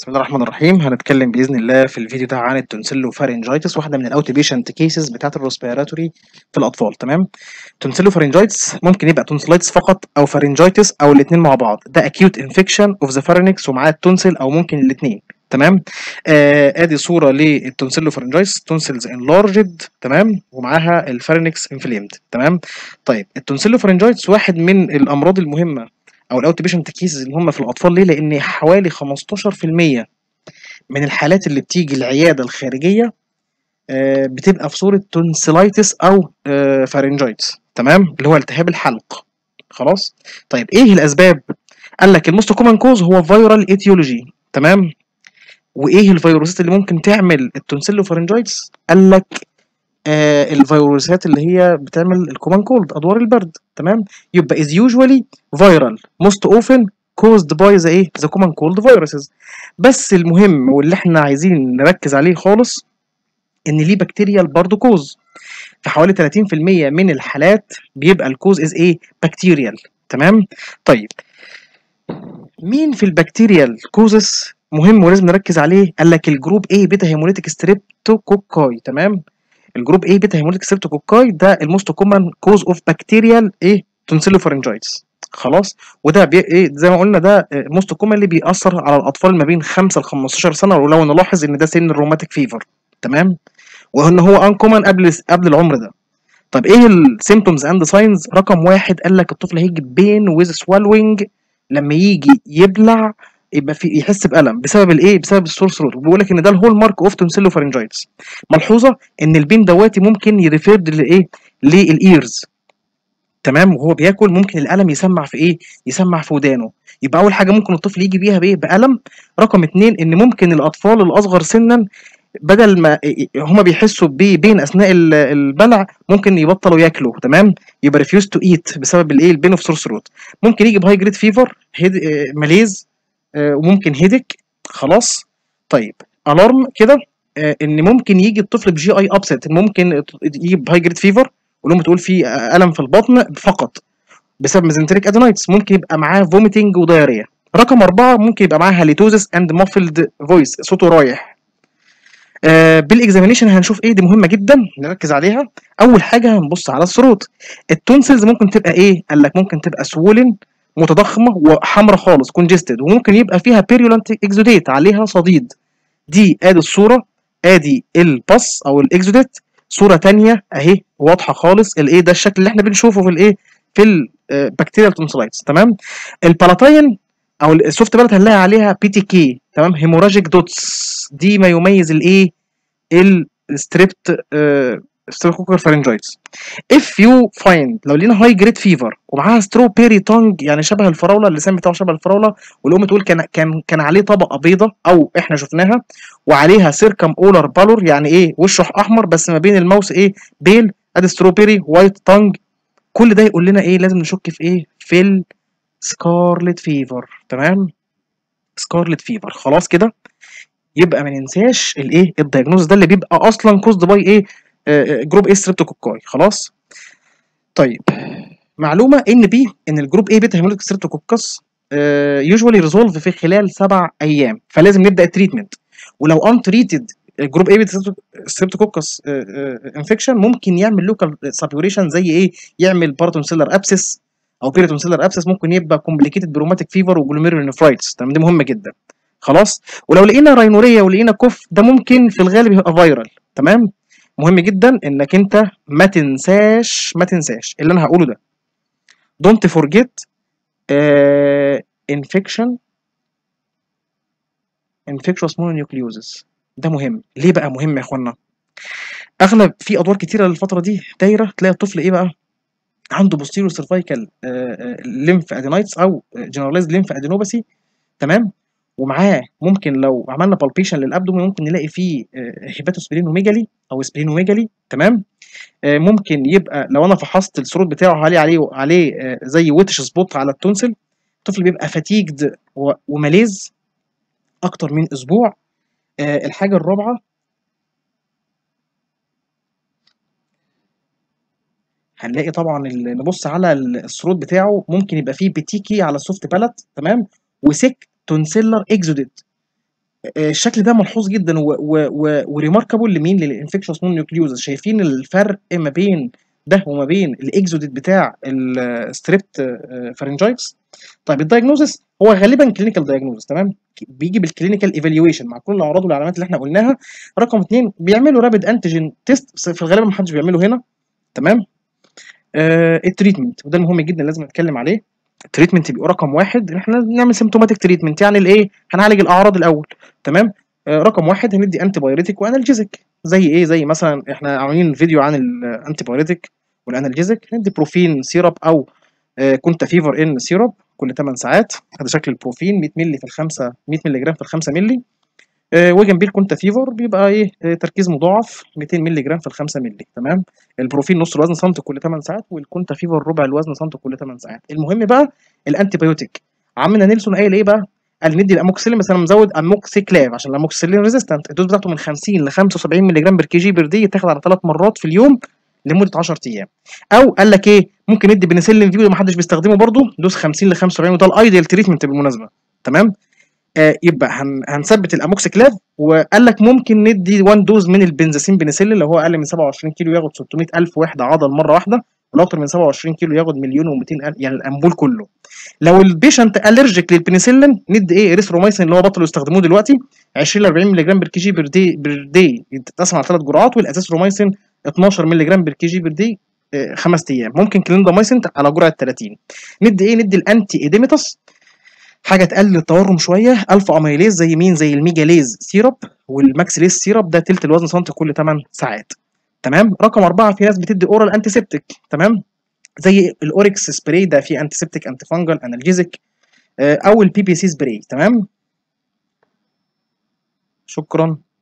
بسم الله الرحمن الرحيم. هنتكلم باذن الله في الفيديو ده عن التونسيلوفارنجايتس، واحده من الاوت بيشنت كيسز بتاعه الريسبيراتوري في الاطفال. تمام. تونسيلوفارنجايتس ممكن يبقى تونسلايتس فقط او فارنجايتس او الاثنين مع بعض. ده اكيوت انفكشن اوف ذا فارنكس ومعاه التونسل او ممكن الاثنين. تمام. ادي صوره للتونسيلوفارنجايتس، تونسلز انلارجد. تمام. ومعاها الفارنكس انفليمد. تمام. طيب التونسيلوفارنجايتس واحد من الامراض المهمه او الاوت بيشنت كيسز اللي هم في الاطفال. ليه؟ لان حوالي 15% من الحالات اللي بتيجي العياده الخارجيه بتبقى في صوره تونسيلايتس او فارنجايتس. تمام. اللي هو التهاب الحلق. خلاص. طيب ايه الاسباب؟ قال لك الموست كومن كوز هو فيرال ايتيولوجي. تمام. وايه الفيروسات اللي ممكن تعمل التونسيلوفارنجايتس؟ قال لك الفيروسات اللي هي بتعمل الكومن كولد، ادوار البرد. تمام. يبقى is usually viral most often caused by the common cold viruses. بس المهم واللي احنا عايزين نركز عليه خالص ان ليه بكتيريال برضه كوز. في حوالي 30% من الحالات بيبقى الكوز بكتيريال. تمام. طيب مين في البكتيريال كوزس مهم ولازم نركز عليه؟ قال لك الجروب A بيتا هيموليتيك ستريبتوكوكاي. تمام. الجروب A بيتا هيموليتيك ستريبتوكوكاي ده الموست كومن كوز اوف بكتيريال تونسيلوفارنجايتس. خلاص. وده زي ما قلنا ده موست كومن اللي بيأثر على الاطفال ما بين 5 ل 15 سنه، ولو نلاحظ ان ده سن الروماتيك فيفر. تمام. وان هو انكومن قبل العمر ده. طب ايه السيمبتومز اند ساينز؟ رقم واحد قال لك الطفل هيجي بين ويز سوالوينج، لما يجي يبلع يبقى في يحس بالم بسبب بسبب السور ثروت. بيقول لك ان ده الهول مارك اوف تونسيلوفارنجايتس. ملحوظه ان البين دواتي ممكن يريفيرد للايرز. تمام. وهو بياكل ممكن الالم يسمع في يسمع في ودانه. يبقى اول حاجه ممكن الطفل يجي بيها بالم. رقم اتنين ان ممكن الاطفال الاصغر سنا بدل ما هما بيحسوا بين اثناء البلع ممكن يبطلوا ياكلوا. تمام. يبقى ريفيوز تو ايت بسبب البين اوف سور ثروت. ممكن يجي بهاي جريد فيفر، ماليز، وممكن هيدك. خلاص. طيب الارم كده ان ممكن يجي الطفل بجي اي ابسيت، ممكن يجي بهاي جريد فيفر ولما تقول فيه الم في البطن فقط بسبب ميزنتريك ادينايتس. ممكن يبقى معاه فوميتنج ودايريا. رقم 4 ممكن يبقى معاه هاليتوزس اند مافلد فويس، صوته رايح. بالاكزامينيشن هنشوف دي مهمه جدا نركز عليها. اول حاجه هنبص على الثروت. التونسلز ممكن تبقى قال لك ممكن تبقى سوولن متضخمه وحمراء خالص كونجستد، وممكن يبقى فيها بيريولانت اكزوديت عليها صديد. دي ادي الصوره، ادي الباس او الاكزوديت. صوره ثانيه اهي واضحه خالص ده الشكل اللي احنا بنشوفه في البكتيريال تونسلايتس. تمام. البالاتاين او السوفت بالات هنلاقي عليها بي تي كي. تمام. هيموراجيك دوتس، دي ما يميز الستريبت ستريبتوكوكال فارنجايتس. اف يو فايند لو لينا هاي جريد فيفر ومعاها ستروبيري تونج، يعني شبه الفراوله، اللسان بتاعه شبه الفراوله، والام تقول كان عليه طبقه بيضه او احنا شفناها، وعليها سيركم اولر بالور، يعني وشه احمر بس ما بين الماوس بيل. ادي ستروبيري وايت تونج. كل ده يقول لنا لازم نشك في في السكارلت فيفر. تمام. سكارلت فيفر. خلاص كده. يبقى ما ننساش الدايجنوز ده اللي بيبقى اصلا كوزد باي جروب ستريبتوكوكاي. خلاص. طيب معلومه ان الجروب بيتا هيموليتيك ستريبتوكوكس يوجوالي ريزولف في خلال 7 ايام، فلازم نبدا التريتمنت. ولو ان تريتد الجروب بيتا ستريبتوكوكس انفكشن ممكن يعمل لوكال سابيوريشن، زي يعمل باراتونسيلر ابسس او بيريتونسيلر ابسس. ممكن يبقى كومبليكيتد بروماتيك فيفر وجلوميرولونيفرايتس. تمام. دي مهمه جدا. خلاص. ولو لقينا راينوريا ولقينا كوف ده ممكن في الغالب يبقى فيرال. تمام. مهم جدا انك انت ما تنساش اللي انا هقوله ده. دونت فورجيت انفكشوس مونونيوكليوزس. ده مهم. ليه بقى مهم يا اخوانا؟ اغلب في ادوار كتيره الفتره دي دايره تلاقي الطفل بقى عنده بوستيريور سيرفايكال ليمف ادينايتس او جنرالايزد ليمف ادينوباثي. تمام. ومعاه ممكن لو عملنا بالبيشن للابدومين ممكن نلاقي فيه هيباتوسبلينوميجالي او سبلينوميجالي. تمام. ممكن يبقى لو انا فحصت الثروت بتاعه عليه زي ويتش سبوت على التونسل. الطفل بيبقى فاتيجد وماليز اكتر من اسبوع. الحاجه الرابعه هنلاقي طبعا نبص على الثروت بتاعه ممكن يبقى فيه بيتيكي على السوفت بالات. تمام. وسيك تونسيلر اكزوديت. الشكل ده ملحوظ جدا وريماركابل لمين؟ للانفكشوس مونونيوكليوزس. شايفين الفرق ما بين ده وما بين الاكزوديت بتاع الستريبت فارنجايتس. طيب الدايجنوزس هو غالبا كلينيكال دايجنوزس، تمام، بيجي بالكلينيكال ايفالويشن مع كل الاعراض والعلامات اللي احنا قلناها. رقم اثنين بيعملوا رابيد انتيجين تيست، بس في الغالب ما حدش بيعمله هنا، تمام. التريتمنت وده المهم جدا لازم نتكلم عليه. التريتمنت بيبقى رقم واحد ان احنا نعمل سيمتوماتيك تريتمنت، يعني الايه؟ هنعالج الاعراض الاول، تمام. رقم واحد هندي انتي بايوريتيك وانالجيزيك. زي ايه؟ زي مثلا احنا عاملين فيديو عن الانتي بايوريتيك والانالجيزيك. ندي بروفين سيرب او كنت فيفر ان سيرب كل 8 ساعات. هذا شكل البروفين 100 مللي في الخمسة، 100 مللي جرام في الخمسة مللي. وجنبيه الكونتا فيفر بيبقى ايه؟ تركيز مضاعف 200 مللي جرام في الخمسة مللي، تمام. البروفين نص الوزن سنتي كل 8 ساعات، والكونتا فيفر ربع الوزن سنتي كل 8 ساعات. المهم بقى الانتي بايوتيك، عمنا نيلسون قايل ايه بقى؟ قال ندي الاموكسيلين، بس انا مزود اموكسيكلاف عشان الاموكسيلين ريزيستنت. الدوز بتاعته من 50 ل 75 مللي جرام بير كي جي بير دي، يتاخد على 3 مرات في اليوم لمده 10 ايام. او قال لك ايه؟ ممكن ندي بنسلين فيو، ما حدش بيستخدمه برضه، دوز 50 ل 75، وده الايديال تريتمنت بالمناسبه، تمام. يبقى هنثبت الاموكسيكلاف. وقال لك ممكن ندي 1 دوز من البنزاسين بنسلين، لو هو اقل من 27 كيلو ياخد 600,000 وحده عضل مره واحده، ولو اكتر من 27 كيلو ياخد مليون و200,000، يعني الامبول كله. لو البيشنت الرجيك للبنسلين ندي ايه؟ اريثرومايسين اللي هو بطلوا يستخدموه دلوقتي، 20 ل 40 مللي جرام بير كي جي بير دي يتقسم على 3 جرعات، والازاثرومايسين 12 مللي جرام بير كي جي بير دي 5 ايام. ممكن كليندامايسين على جرعه 30. ندي ايه؟ ندي الانتي ايديميتاس، حاجه تقلل التورم شويه، الفا اميليز زي مين؟ زي الميجاليز سيرب والماكسليز سيرب، ده تلت الوزن سنتي كل 8 ساعات، تمام. رقم 4 في ناس بتدي اورال انتيسبتيك، تمام، زي الاوركس سبراي، ده فيه انتيسبتيك انتي فانجل انالجيزيك، او البي بي سي سبراي، تمام. شكرا.